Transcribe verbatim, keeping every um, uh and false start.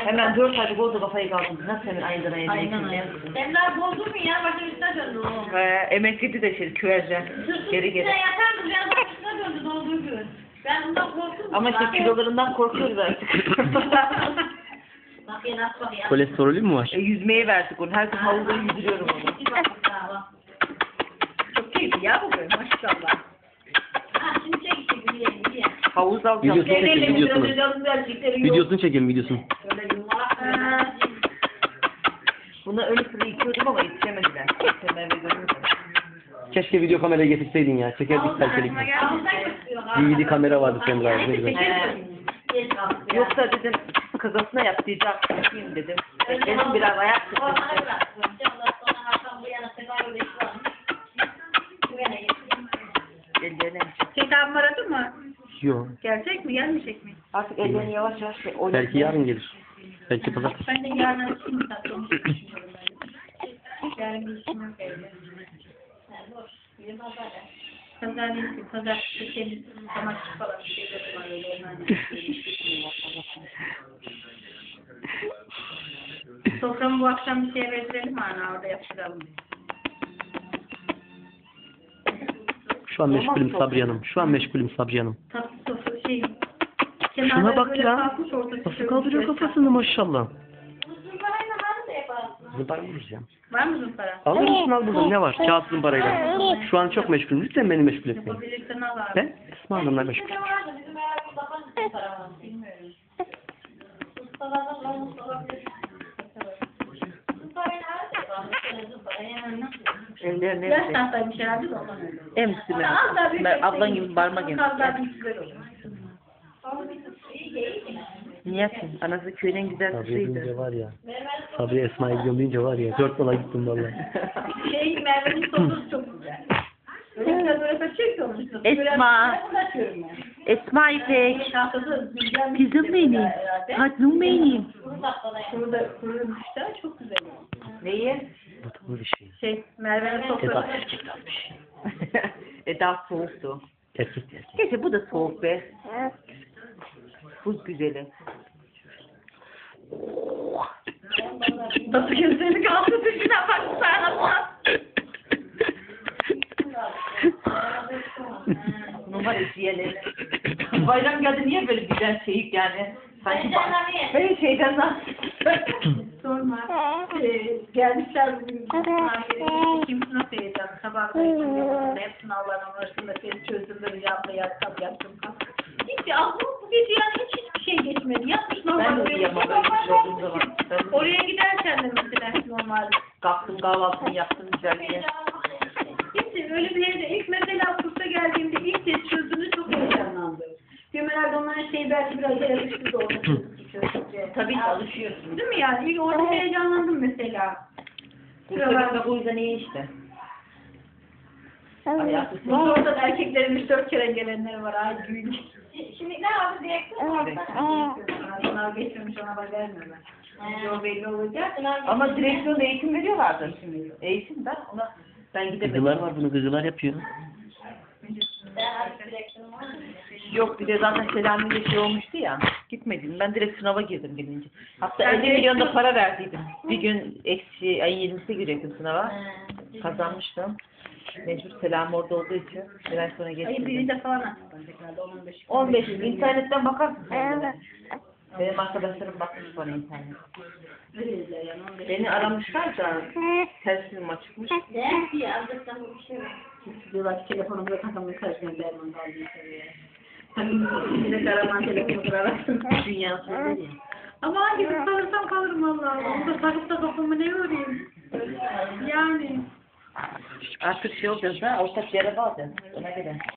Hemen dört aylık oldu kafayı kaldırdı. Nasıl hemen ayından ayına Aynen aynen. Sen daha bozdun mu ya? Başım üstüne döndü o. Ve emekliydi de şey küverce. Geri geri. Sen yatardım ya başım üstüne döndü dolduğu gün. Ben bundan korktum. Ama işte kilolarından korkuyoruz artık. Bak ya nasıl bak ya. Kolesterolü mü var? E, yüzmeye verdik onu. Her gün havuzda yüzdürüyorum onu. Bir bak daha bak. Çok keyifli ya bugün maşallah. Ha şimdi çek işte gülelim diye. Havuz alacağım. Videosunu çekelim, videosunu. Videosunu çekelim, videosunu. Öyle yumalak mı? Buna öyle sıra yıkıyordum ama yetişemediler. Kemer ve görürdüm. Keşke video kamerayı getirseydin ya. Çekerdik kaliteli. D V D kamera vardı senin abi. Ne güzel. He. Yoksa dedim kazasına yaptıracağım. Yapayım dedim. Benim biraz ayak sıkıntı. Ellerine. Şeytan abim aradı mı? Yok. Gelecek mi? Gelmeyecek mi? Artık ellerini yavaş yavaş şey oynatmaya. Belki yarın gelir. Belki pazartesi. Ben de yarın şimdi tatlım. Yarın bir işim yok evde. Pazar değil ki. Pazar temiz, çamaşır falan bir şeyler var öyle. Soframı bu akşam bir şeye verelim mi ana? Orada yapıştıralım. Şu an meşgulüm Sabriye Hanım. Şu an meşgulüm Sabriye Hanım. Tatlı sofra şey. Şuna bak ya. Nasıl kaldırıyor kafasını maşallah. Zımpara vururuz ya. Var mı zımpara? Alırız şunu al buradan ne var? Kağıt zımparayla. Şu an çok meşgulüm. Lütfen beni meşgul etmeyin. Yapabilirsen al abi. Ben Esma Hanım'la meşgulüm. Bizim herhalde zımpara var. Bilmiyorum. Ustalardan var mı olabilir? Zımparayı nerede var? Zımparayı Ellerine. Yaş tahtaymış herhalde de ondan öyle. Emsi ben. Ben ablan gibi parmak emsi. Niye yapayım? Anası köyün en güzel Sabriye deyince kızıydı. var ya. Sabriye Esma'ya gidiyorum deyince var ya. Dört dola gittim valla. Şey Merve'nin sofrası çok güzel. Öyle güzel böyle kaçıyor ki onun sofrası. Esma. Esma İpek. Kızım benim. Tatlım benim. Burada kurulmuş da çok güzel. Neyi? Batımlı bir şey. Şey Merve'nin Eda sofrası. erkek almış. Eda soğuktu. Erkek erkek. Gece bu da soğuk be. Buz güzeli. Nasıl gözlerini kaldı dışına baksana. Bunun var izleyelim. Bayram geldi niye böyle güzel şeyik yani? Sanki ben şeyden daha. Sorma. Ee, gelmişler bugün. Kimsin nasıl yiyeceğim? Sabah da içinde hepsini Allah'ın arasında seni çözdüm böyle yapma yatsam yaptım. Hiç aklım bu gece yani hiç hiçbir şey geçmedi. Yatmış normal. Ben de uyuyamadım hiç olduğum zaman. Oraya giderken de mesela normal. Kalktım kahvaltımı yaptım güzel diye. Hiç öyle bir yerde ilk mesela kursa geldiğimde ilk kez çözdüğümde çok heyecanlandım. Diyorum herhalde onların şeyi belki biraz yarıştı da oldu. Tabii ki alışıyorsun. Değil mi yani? İlk orada heyecanlandım mesela. Kursa o yüzden iyi işte. Hayatı Bu orada da erkeklerin üç dört kere gelenler var. Ay düğün. Şimdi ne yaptı direktör? Onlar geçmemiş ona haber vermiyorlar. O belli olacak. Ama direksiyonda eğitim veriyorlardı. Eğitim ben ona ben gidemedim. Gıcılar var bunu gıcılar yapıyor. Yok bir de zaten Selami'yle şey olmuştu ya. Gitmedim. Ben direkt sınava girdim gidince. Hatta Ben elli milyon da para verdiydim. Bir gün eksi ayın yirmisine girecektim sınava. Kazanmıştım. Mecbur Selami orada olduğu için bir ay sonra Ayın geçtim. birinde falan açıklanacaklardı. on beş. on beş internetten bakarsın sen de. Benim arkadaşlarım bakmış bana internet. Beni aramışlar da telsinim açıkmış. Diyorlar ki telefonumuza takımını karıştırın Derman'da aldığını söylüyor. Tabii bir de karaman telefonumu arasın. Dünyası öyle ya. Ama hangi kız kalırsam kalırım valla. Onu da takıp da kafamı ne öreyim? Yani. Artık şey olacağız da ortak yere bağlayacağız. Ona göre.